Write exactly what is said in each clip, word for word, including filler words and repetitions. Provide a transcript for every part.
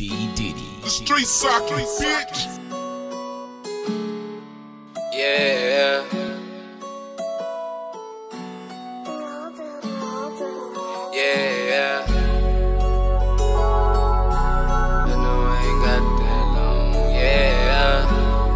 D Diddy. The street soccer, bitch. Yeah. Yeah. I know I ain't got that long. Yeah.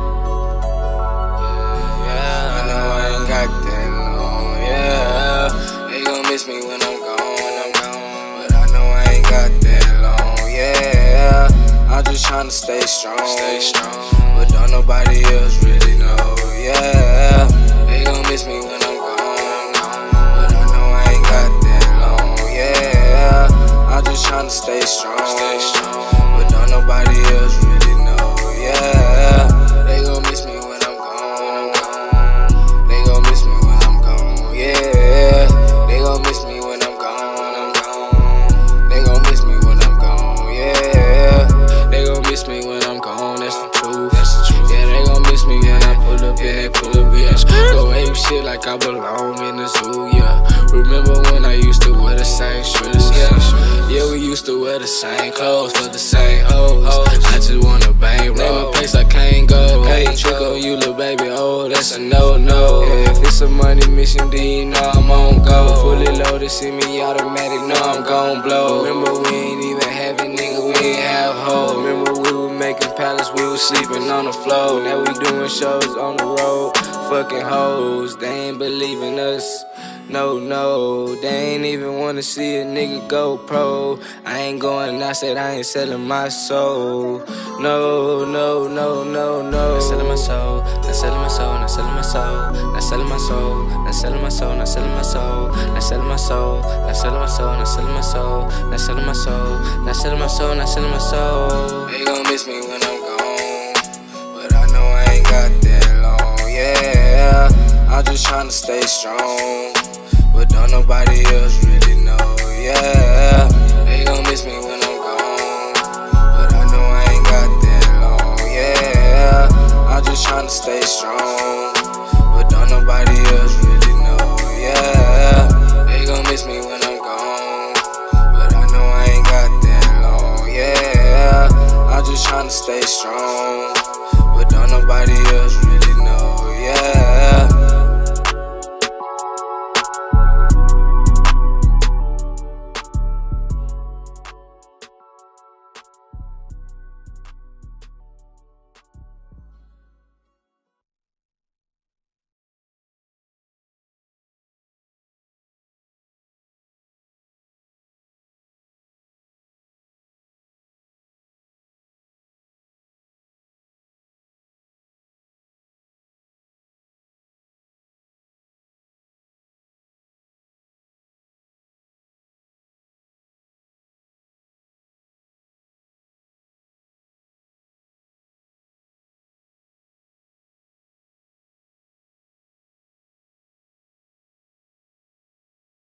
Yeah. I know I ain't got that long. Yeah. They gon' miss me when I'm gone, when I'm gone. But I know I ain't got that long. Yeah. I'm just tryna stay strong, stay strong. But don't nobody else really know. Yeah. They gon' miss me when I'm gone, but I know I ain't got that long. Yeah. I'm just tryna stay strong, stay strong. But don't nobody else really know. Yeah. They gon' miss me when I'm gone. They gon' miss me when I'm gone. Yeah. They gon' miss me when I'm gone. They gon' miss me when I'm gone. Yeah. They gon' miss me when I'm gone. That's the truth. That's the truth. Yeah, they gon' miss me when I pull up in that pull up, bitch. Go ape shit like I belong in the zoo. Yeah. Remember when I used to wear the same shoes? Yeah. Yeah, we used to wear the same clothes for the same hoes. I just wanna bang, name a place I can't go. Hey, trick on you, little baby. Oh, that's a no no. Yeah, if it's a money mission, then you know I'm on go. Fully loaded, see me automatic, know I'm gon' blow. Remember we ain't even have it, nigga, we ain't have hoes. Remember we were making palace, we was sleeping on the floor. Now we doing shows on the road, fucking hoes. They ain't believing us. No, no, they ain't even wanna see a nigga go pro. I ain't going, I said I ain't selling my soul. No, no, no, no, no. Not selling my soul, not selling my soul, not selling my soul, not selling my soul, not selling my soul, not selling my soul, not selling my soul, not selling my soul, not selling my soul, not selling my soul, not selling my soul, not selling my soul. They gon' miss me when I'm gone, but I know I ain't got that long. Yeah, I'm just tryna stay strong. But don't nobody else really know, yeah. They gon' miss me when I'm